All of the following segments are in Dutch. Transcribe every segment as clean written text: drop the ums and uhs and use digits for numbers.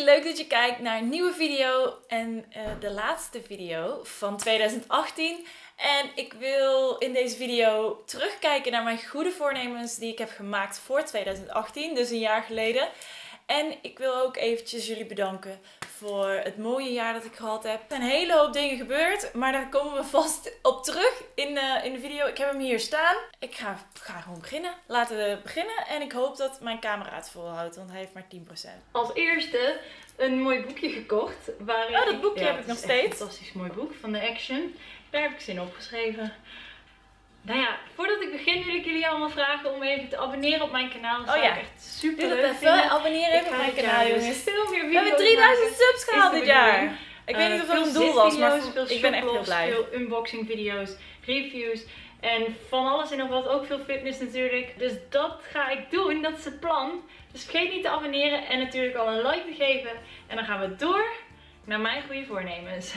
leuk dat je kijkt naar een nieuwe video en de laatste video van 2018. En ik wil in deze video terugkijken naar mijn goede voornemens die ik heb gemaakt voor 2018, dus een jaar geleden. En ik wil ook eventjes jullie bedanken voor het mooie jaar dat ik gehad heb. Er zijn een hele hoop dingen gebeurd, maar daar komen we vast op terug in de video. Ik heb hem hier staan. Ik ga gewoon beginnen. Laten we beginnen. En ik hoop dat mijn camera het volhoudt, want hij heeft maar 10%. Als eerste een mooi boekje gekocht. Dat boekje heb ik nog steeds. Een fantastisch mooi boek van de Action. Daar heb ik zin opgeschreven. Nou ja, voordat ik begin wil ik jullie allemaal vragen om even te abonneren op mijn kanaal. Dat zou ik echt super leuk vinden. Abonneren op mijn kanaal, jongens. Veel meer video's. We hebben 3000 subs gehaald dit jaar. Ik weet niet of dat een doel was, maar ik ben echt heel blij. Veel unboxing video's, reviews en van alles en nog wat. Ook veel fitness natuurlijk. Dus dat ga ik doen, dat is het plan. Dus vergeet niet te abonneren en natuurlijk al een like te geven. En dan gaan we door naar mijn goede voornemens.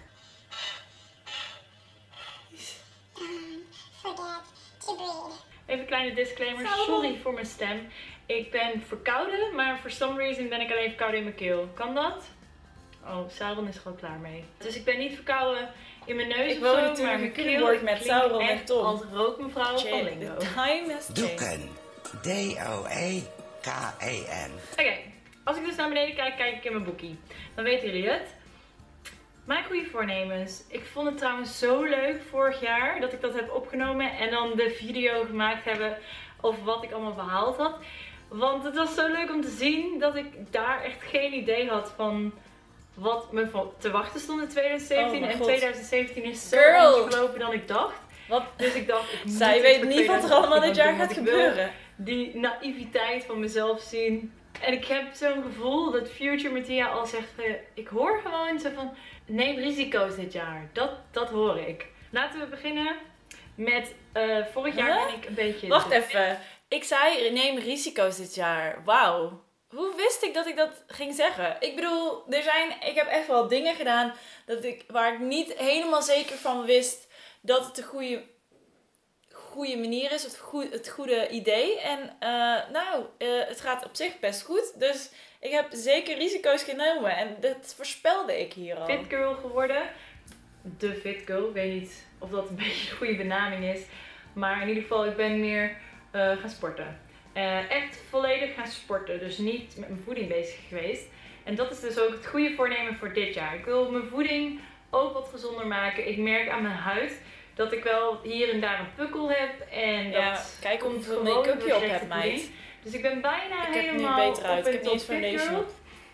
Even een kleine disclaimer, sorry voor mijn stem. Ik ben verkouden, maar for some reason ben ik alleen verkouden in mijn keel. Kan dat? Oh, Sauron is er al klaar mee. Dus ik ben niet verkouden in mijn neus. Ik woon natuurlijk een keyboard met Sauron en Tom. Als rookmevrouw van Lingo. Time has Doeken. D-O-E-K-E-N. Oké, als ik dus naar beneden kijk, kijk ik in mijn boekie. Dan weten jullie het. Mijn goede voornemens. Ik vond het trouwens zo leuk vorig jaar dat ik dat heb opgenomen en dan de video gemaakt hebben over wat ik allemaal behaald had. Want het was zo leuk om te zien dat ik daar echt geen idee had van wat me te wachten stond in 2017. En 2017 is zo anders gelopen dan ik dacht. Wat? Dus ik dacht, zij weet niet wat er allemaal dit jaar gaat gebeuren. Die naïviteit van mezelf zien. En ik heb zo'n gevoel dat Future Mattia al zegt, ik hoor gewoon zo van, neem risico's dit jaar. Dat hoor ik. Laten we beginnen met, vorig jaar ben ik een beetje... Wacht even. Ik zei, neem risico's dit jaar. Wauw. Hoe wist ik dat ik dat ging zeggen? Ik bedoel, ik heb echt wel dingen gedaan waar ik niet helemaal zeker van wist dat het de goede manier is, of het goede idee. En het gaat op zich best goed. Dus ik heb zeker risico's genomen. En dat voorspelde ik hier al. Fit girl geworden. De fit girl. Ik weet niet of dat een beetje de goede benaming is. Maar in ieder geval, ik ben meer gaan sporten. Echt volledig gaan sporten. Dus niet met mijn voeding bezig geweest. En dat is dus ook het goede voornemen voor dit jaar. Ik wil mijn voeding ook wat gezonder maken. Ik merk aan mijn huid dat ik wel hier en daar een pukkel heb. En dat kijk hoeveel make-up je op hebt, meid. Dus ik ben bijna helemaal helemaal nu beter uit. Ik heb niet eens fit foundation girl. op.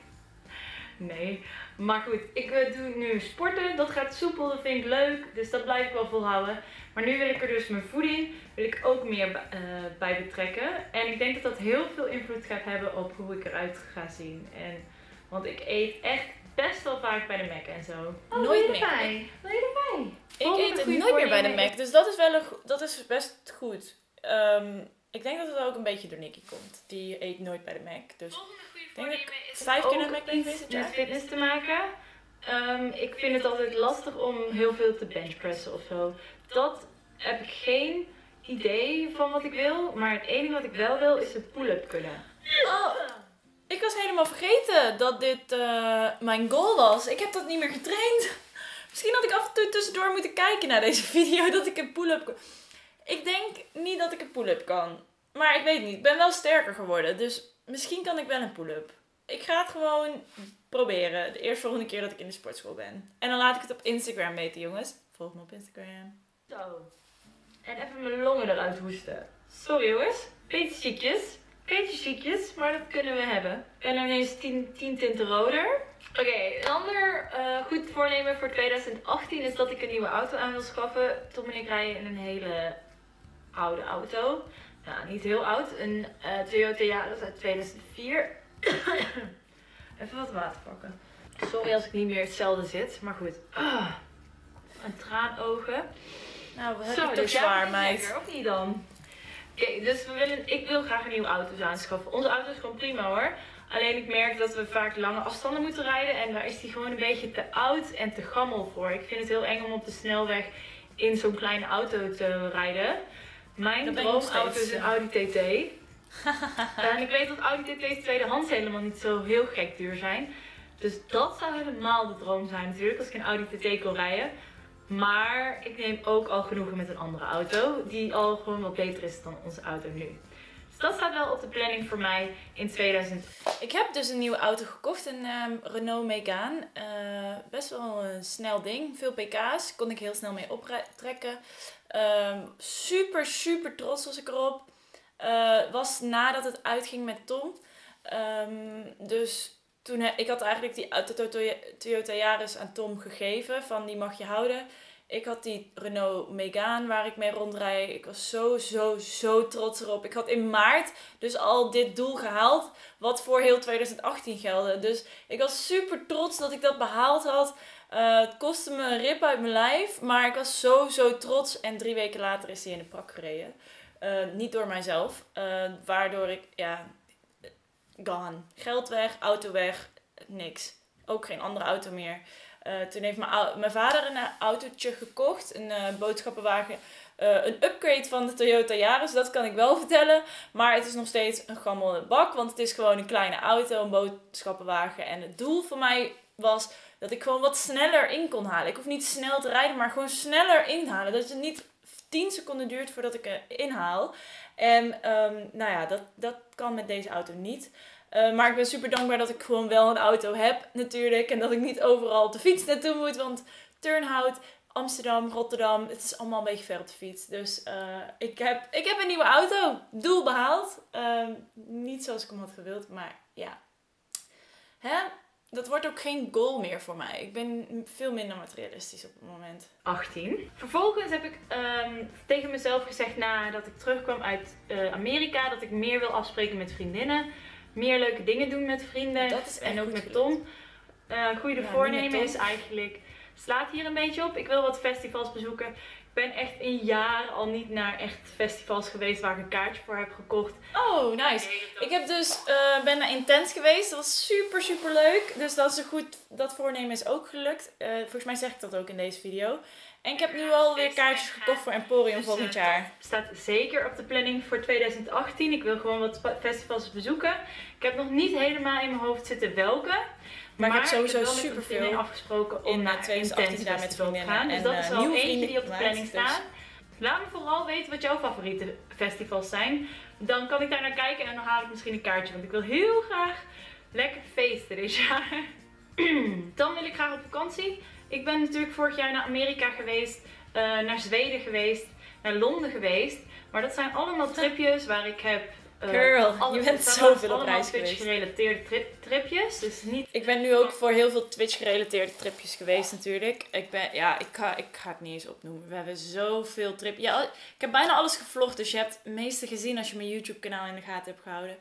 Nee, maar goed, ik doe nu sporten. Dat gaat soepel, dat vind ik leuk. Dus dat blijf ik wel volhouden. Maar nu wil ik er dus mijn voeding ook meer bij betrekken. En ik denk dat dat heel veel invloed gaat hebben op hoe ik eruit ga zien. Want ik eet echt best wel vaak bij de Mac en zo. Nooit meer. Wil je erbij? Ik eet het nooit meer bij de Mac, dus dat is best goed. Ik denk dat het ook een beetje door Nikki komt. Die eet nooit bij de Mac. Dus ik denk dat ik 5 keer naar de Mac ben geweest dit jaar. Met fitness te maken. Ik vind het altijd lastig om heel veel te benchpressen of zo. Dat heb ik geen idee van wat ik wil. Maar het enige wat ik wel wil is een pull-up kunnen. Oh, ik was helemaal vergeten dat dit mijn goal was. Ik heb dat niet meer getraind. Misschien had ik af en toe tussendoor moeten kijken naar deze video dat ik een pull-up kan. Ik denk niet dat ik een pull-up kan. Maar ik weet niet. Ik ben wel sterker geworden. Dus misschien kan ik wel een pull-up. Ik ga het gewoon proberen. De eerstvolgende keer dat ik in de sportschool ben. En dan laat ik het op Instagram weten, jongens. Volg me op Instagram. Zo. En even mijn longen eruit hoesten. Sorry jongens. Beetje ziekjes, maar dat kunnen we hebben. En ineens 10 tinten roder. Oké, een ander goed voornemen voor 2018 is dat ik een nieuwe auto aan wil schaffen. Tom en ik rijden in een hele oude auto. Nou, niet heel oud. Een Toyota Yaris uit 2004. Even wat water pakken. Sorry als ik niet meer hetzelfde zit, maar goed. Een traanogen. Nou, wat heb je toch zwaar, meid. Lekker, of niet dan? Oké, dus ik wil graag een nieuwe auto aanschaffen. Onze auto is gewoon prima hoor. Alleen ik merk dat we vaak lange afstanden moeten rijden. En daar is die gewoon een beetje te oud en te gammel voor. Ik vind het heel eng om op de snelweg in zo'n kleine auto te rijden. Mijn droomauto is een Audi TT. En ik weet dat Audi TT's tweedehands helemaal niet zo heel gek duur zijn. Dus dat zou helemaal de droom zijn natuurlijk, als ik een Audi TT kon rijden. Maar ik neem ook al genoegen met een andere auto, die al gewoon wat beter is dan onze auto nu. Dus dat staat wel op de planning voor mij in 2000. Ik heb dus een nieuwe auto gekocht, een Renault Megane. Best wel een snel ding, veel pk's, kon ik heel snel mee optrekken. Super, super trots was ik erop. Was nadat het uitging met Tom. Dus toen ik had eigenlijk die Toyota Yaris aan Tom gegeven, van die mag je houden. Ik had die Renault Megane waar ik mee rondrijd. Ik was zo trots erop. Ik had in maart dus al dit doel gehaald, wat voor heel 2018 geldde. Dus ik was super trots dat ik dat behaald had. Het kostte me een rip uit mijn lijf, maar ik was zo trots. En 3 weken later is hij in de prak gereden. Niet door mijzelf, waardoor ik, gone. Geld weg, auto weg, niks. Ook geen andere auto meer. Toen heeft mijn vader een autootje gekocht, een boodschappenwagen. Een upgrade van de Toyota Yaris, dat kan ik wel vertellen. Maar het is nog steeds een gammele bak, want het is gewoon een kleine auto, een boodschappenwagen. En het doel voor mij was dat ik gewoon wat sneller in kon halen. Ik hoef niet snel te rijden, maar gewoon sneller inhalen. Dat het niet 10 seconden duurt voordat ik inhaal. En dat kan met deze auto niet. Maar ik ben super dankbaar dat ik gewoon wel een auto heb natuurlijk. En dat ik niet overal op de fiets naartoe moet. Want Turnhout, Amsterdam, Rotterdam, het is allemaal een beetje ver op de fiets. Dus ik heb een nieuwe auto. Doel behaald. Niet zoals ik hem had gewild, maar ja. Dat wordt ook geen goal meer voor mij. Ik ben veel minder materialistisch op het moment. 18. Vervolgens heb ik tegen mezelf gezegd nadat ik terugkwam uit Amerika, dat ik meer wil afspreken met vriendinnen. Meer leuke dingen doen met vrienden. Dat is echt en ook goed met gelukt. Tom. Goede voornemen is eigenlijk, slaat hier een beetje op. Ik wil wat festivals bezoeken. Ik ben echt een jaar al niet naar echt festivals geweest waar ik een kaartje voor heb gekocht. Oh, nice. Ik heb dus, ben naar Intens geweest. Dat was super leuk. Dus dat is een goed, dat voornemen is ook gelukt. Volgens mij zeg ik dat ook in deze video. En ik heb nu alweer kaartjes gekocht voor Emporium volgend jaar. Staat zeker op de planning voor 2018. Ik wil gewoon wat festivals bezoeken. Ik heb nog niet helemaal in mijn hoofd zitten welke. Maar ik heb sowieso super superveel veel afgesproken om in naar 2018 daar met vriendinnen te gaan. Dus dat is wel eentje die op de planning dus staat. Laat me vooral weten wat jouw favoriete festivals zijn. Dan kan ik daar naar kijken en dan haal ik misschien een kaartje. Want ik wil heel graag lekker feesten dit jaar. Dan wil ik graag op vakantie. Ik ben natuurlijk vorig jaar naar Amerika geweest. Naar Zweden geweest. Naar Londen geweest. Maar dat zijn allemaal tripjes waar ik heb... Girl, je bent zoveel op reis geweest. Twitch-gerelateerde tripjes. Dus niet... Ik ben nu ook voor heel veel Twitch-gerelateerde tripjes geweest natuurlijk. Ik ga het niet eens opnoemen. We hebben zoveel tripjes. Ja, ik heb bijna alles gevlogd, dus je hebt het meeste gezien als je mijn YouTube-kanaal in de gaten hebt gehouden.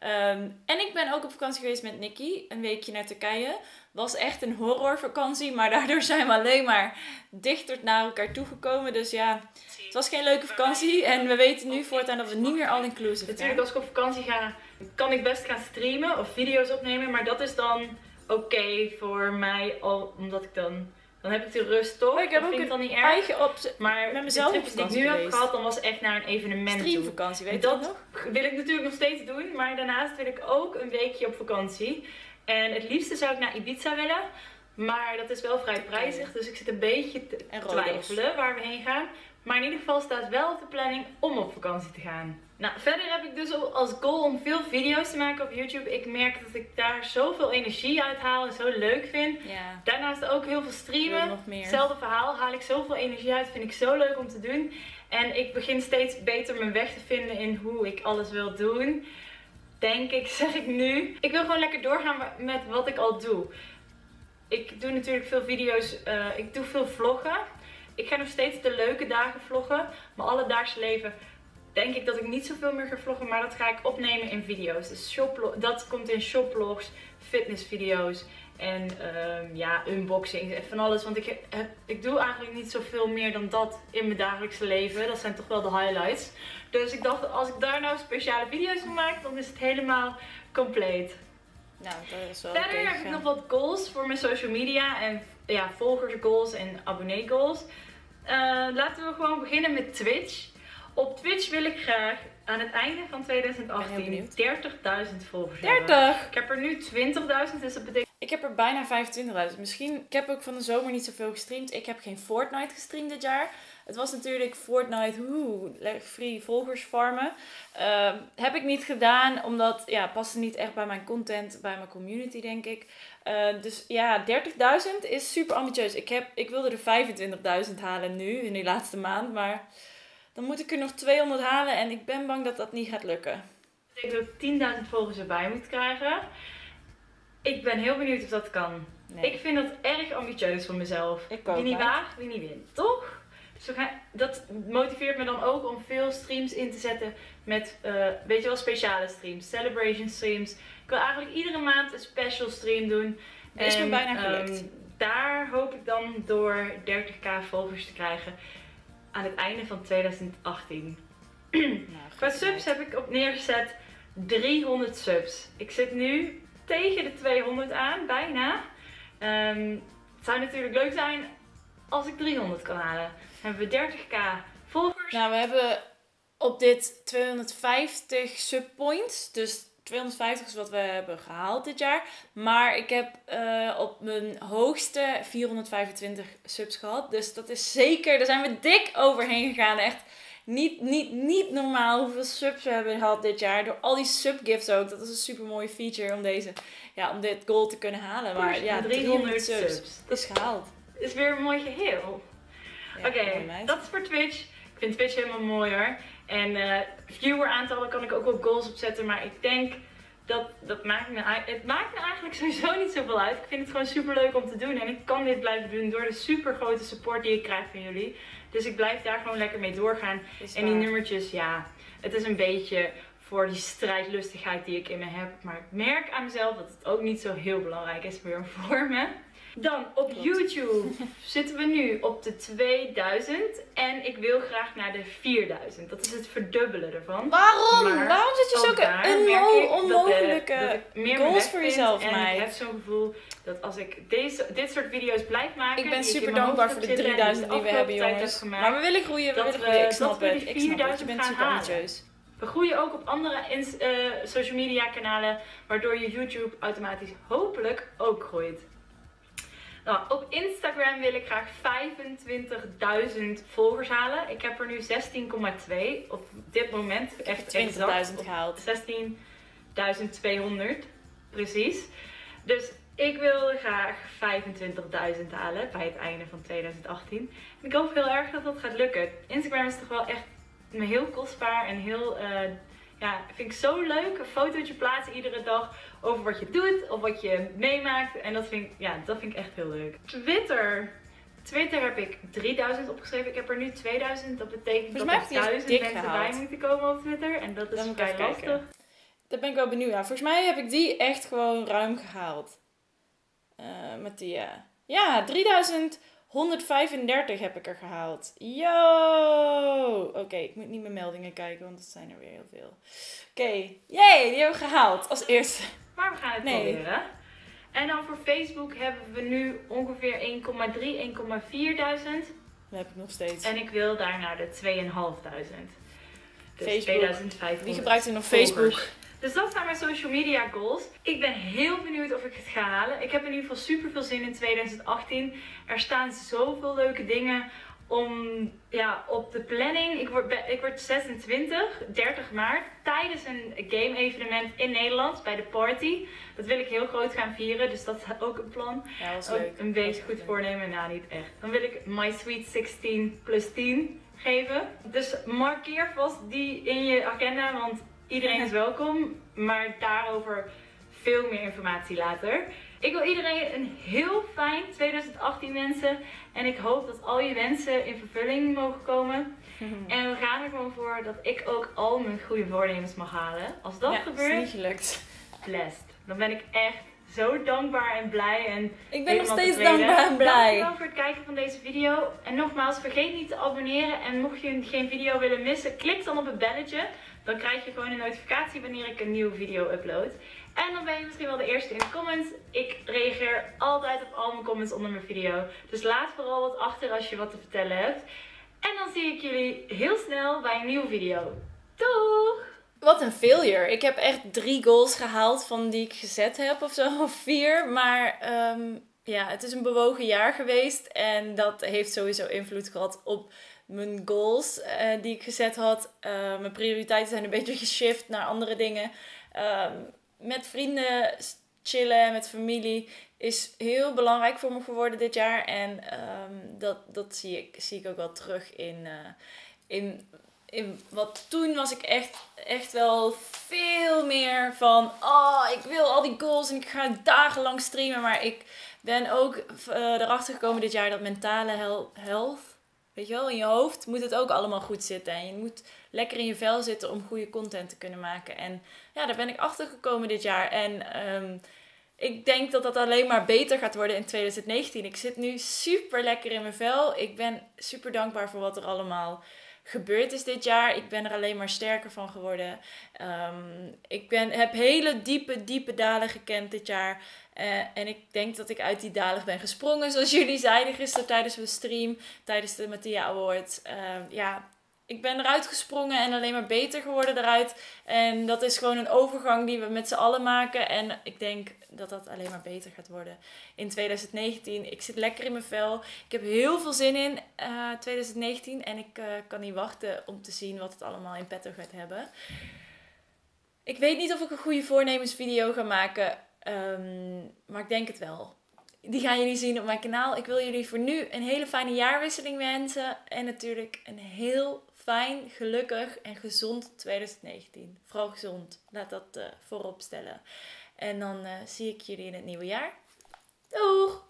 En ik ben ook op vakantie geweest met Nicky. Een weekje naar Turkije. Was echt een horrorvakantie, maar daardoor zijn we alleen maar dichter naar elkaar toegekomen. Dus ja, het was geen leuke vakantie. En we weten nu voortaan dat we niet meer all-inclusive gaan. Natuurlijk, als ik op vakantie ga, kan ik best gaan streamen of video's opnemen. Maar dat is dan oké voor mij, omdat ik dan heb ik de rust toch. Ik heb ook dan niet erg. eigen maar met mezelf de trips die ik nu heb gehad, dan was echt naar een evenement toe. Streamvakantie, weet je dat nog? Wil ik natuurlijk nog steeds doen, maar daarnaast wil ik ook een weekje op vakantie. En het liefste zou ik naar Ibiza willen, maar dat is wel vrij prijzig, dus ik zit een beetje te twijfelen waar we heen gaan. Maar in ieder geval staat wel op de planning om op vakantie te gaan. Nou, verder heb ik dus als goal om veel video's te maken op YouTube. Ik merk dat ik daar zoveel energie uit haal en zo leuk vind. Ja. Daarnaast ook heel veel streamen. Hetzelfde verhaal, haal ik zoveel energie uit, vind ik zo leuk om te doen. En ik begin steeds beter mijn weg te vinden in hoe ik alles wil doen. Denk ik, zeg ik nu. Ik wil gewoon lekker doorgaan met wat ik al doe. Ik doe natuurlijk veel video's, ik doe veel vloggen. Ik ga nog steeds de leuke dagen vloggen. Mijn alledaagse leven denk ik dat ik niet zoveel meer ga vloggen, maar dat ga ik opnemen in video's. Dus dat komt in shopvlogs, fitnessvideo's en unboxings en van alles. Want ik doe eigenlijk niet zoveel meer dan dat in mijn dagelijkse leven. Dat zijn toch wel de highlights. Dus ik dacht, als ik daar nou speciale video's van maak, dan is het helemaal compleet. Nou, dat is wel Verder heb ik nog wat goals voor mijn social media en ja, volgers goals en abonnee goals. Laten we gewoon beginnen met Twitch. Op Twitch wil ik graag aan het einde van 2018 30.000 volgers 30! hebben. Ik heb er nu 20.000, dus dat betekent... Ik heb er bijna 25.000. Misschien, ik heb ook van de zomer niet zoveel gestreamd. Ik heb geen Fortnite gestreamd dit jaar. Het was natuurlijk Fortnite, free volgers farmen. Heb ik niet gedaan, omdat, ja, paste niet echt bij mijn content, bij mijn community, denk ik. Dus ja, 30.000 is super ambitieus. Ik wilde er 25.000 halen nu, in die laatste maand. Maar dan moet ik er nog 200 halen en ik ben bang dat dat niet gaat lukken. Ik denk dat ik 10.000 volgers erbij moet krijgen. Ik ben heel benieuwd of dat kan. Nee. Ik vind dat erg ambitieus voor mezelf. Ik ook, wie niet hè? waagt, wie niet wint, toch? Dus dat motiveert me dan ook om veel streams in te zetten met, weet je wel, speciale streams, celebration streams. Ik wil eigenlijk iedere maand een special stream doen. Dat is me bijna gelukt. Daar hoop ik dan door 30.000 volgers te krijgen aan het einde van 2018. Nou, Qua subs heb ik op neergezet 300 subs. Ik zit nu tegen de 200 aan, bijna. Het zou natuurlijk leuk zijn als ik 300 kan halen. Dan hebben we 30.000 volgers. Nou, we hebben op dit 250 subpoints. Dus 250 is wat we hebben gehaald dit jaar. Maar ik heb op mijn hoogste 425 subs gehad. Dus dat is zeker, daar zijn we dik overheen gegaan. Echt niet normaal hoeveel subs we hebben gehad dit jaar. Door al die subgifts ook. Dat is een super mooie feature om dit goal te kunnen halen. Maar ja, 300 subs. Dat is gehaald. Is weer een mooi geheel. Ja, Oké, dat is voor Twitch. Ik vind Twitch helemaal mooi hoor. En viewer aantallen kan ik ook wel goals opzetten. Maar ik denk dat het maakt me eigenlijk sowieso niet zoveel uit. Ik vind het gewoon super leuk om te doen. En ik kan dit blijven doen door de super grote support die ik krijg van jullie. Dus ik blijf daar gewoon lekker mee doorgaan. En die nummertjes, ja, het is een beetje voor die strijdlustigheid die ik in me heb. Maar ik merk aan mezelf dat het ook niet zo heel belangrijk is meer voor me. Dan op YouTube zitten we nu op de 2000 en ik wil graag naar de 4000. Dat is het verdubbelen ervan. Waarom? Maar Waarom zit je zulke onmogelijke goals voor jezelf, en meid? ik heb zo'n gevoel dat als ik dit soort video's blijf maken... Ik ben die super in mijn dankbaar hoofd voor de heb zitten en 3000 die die we hebben, jongens. Maar we willen groeien, Ik snap het. Ik snap het. Je bent super ambitieus. We groeien ook op andere social media kanalen, waardoor je YouTube automatisch hopelijk ook groeit. Nou, op Instagram wil ik graag 25.000 volgers halen. Ik heb er nu 16,2 op dit moment. Echt 20.000 gehaald. 16.200 precies. Dus ik wil graag 25.000 halen bij het einde van 2018. En ik hoop heel erg dat dat gaat lukken. Instagram is toch wel echt heel kostbaar en heel... vind ik zo leuk. Een fotootje plaatsen iedere dag over wat je doet of wat je meemaakt. En dat vind ik echt heel leuk. Twitter heb ik 3000 opgeschreven. Ik heb er nu 2000. Dat betekent dat er 1000 mensen bij moeten komen op Twitter. En dat is vrij lastig. Daar ben ik wel benieuwd naar. Volgens mij heb ik die echt gewoon ruim gehaald. Mattia. Ja, 3135 heb ik er gehaald. Yo! Oké, ik moet niet mijn meldingen kijken, want dat zijn er weer heel veel. Oké, yay, die hebben we gehaald als eerste. Maar we gaan het proberen. En dan voor Facebook hebben we nu ongeveer 1,3, 1,4 duizend. Dat heb ik nog steeds. En ik wil daar naar de 2500. Dus Facebook. 2500. Wie gebruikt er nog volgers. Facebook? Dus dat zijn mijn social media goals. Ik ben heel benieuwd of ik het ga halen. Ik heb in ieder geval super veel zin in 2018. Er staan zoveel leuke dingen op de planning. Ik word 26, 30 maart, tijdens een game evenement in Nederland bij de Party. Dat wil ik heel groot gaan vieren, dus dat is ook een plan. Ja, dat is ook leuk. een beetje goed voornemen, nou niet echt. Dan wil ik My Sweet 16 plus 10 geven. Dus markeer vast die in je agenda, want iedereen is welkom. Maar daarover veel meer informatie later. Ik wil iedereen een heel fijn 2018 wensen. En ik hoop dat al je wensen in vervulling mogen komen. En we gaan er gewoon voor dat ik ook al mijn goede voornemens mag halen. Als dat gebeurt, is niet gelukt. blessed. Dan ben ik echt zo dankbaar en blij. En Ik ben nog steeds dankbaar en blij. Dankjewel voor het kijken van deze video. En nogmaals, vergeet niet te abonneren. En mocht je geen video willen missen, klik dan op het belletje. Dan krijg je gewoon een notificatie wanneer ik een nieuwe video upload. En dan ben je misschien wel de eerste in de comments. Ik reageer altijd op al mijn comments onder mijn video. Dus laat vooral wat achter als je wat te vertellen hebt. En dan zie ik jullie heel snel bij een nieuwe video. Doeg! Wat een failure. Ik heb echt 3 goals gehaald van die ik gezet heb of zo. Of 4. Maar ja, het is een bewogen jaar geweest. En dat heeft sowieso invloed gehad op mijn goals die ik gezet had. Mijn prioriteiten zijn een beetje geshift naar andere dingen. Met vrienden chillen, met familie is heel belangrijk voor me geworden dit jaar. En dat zie ik ook wel terug in wat toen was ik echt wel veel meer van, ik wil al die goals en ik ga dagenlang streamen. Maar ik ben ook erachter gekomen dit jaar dat mentale health, weet je wel, in je hoofd moet het ook allemaal goed zitten. En je moet lekker in je vel zitten om goede content te kunnen maken. En ja, daar ben ik achter gekomen dit jaar. En ik denk dat dat alleen maar beter gaat worden in 2019. Ik zit nu super lekker in mijn vel. Ik ben super dankbaar voor wat er allemaal gebeurd is dit jaar. Ik ben er alleen maar sterker van geworden. Ik heb hele diepe dalen gekend dit jaar. En ik denk dat ik uit die dalen ben gesprongen. Zoals jullie zeiden gisteren tijdens mijn stream. Tijdens de Mattia Awards. Ik ben eruit gesprongen en alleen maar beter geworden eruit. En dat is gewoon een overgang die we met z'n allen maken. En ik denk dat dat alleen maar beter gaat worden in 2019. Ik zit lekker in mijn vel. Ik heb heel veel zin in 2019. En ik kan niet wachten om te zien wat het allemaal in petto gaat hebben. Ik weet niet of ik een goede voornemensvideo ga maken. Maar ik denk het wel. Die gaan jullie zien op mijn kanaal. Ik wil jullie voor nu een hele fijne jaarwisseling wensen. En natuurlijk een heel fijn, gelukkig en gezond 2019. Vooral gezond. Laat dat voorop stellen. En dan zie ik jullie in het nieuwe jaar. Doeg!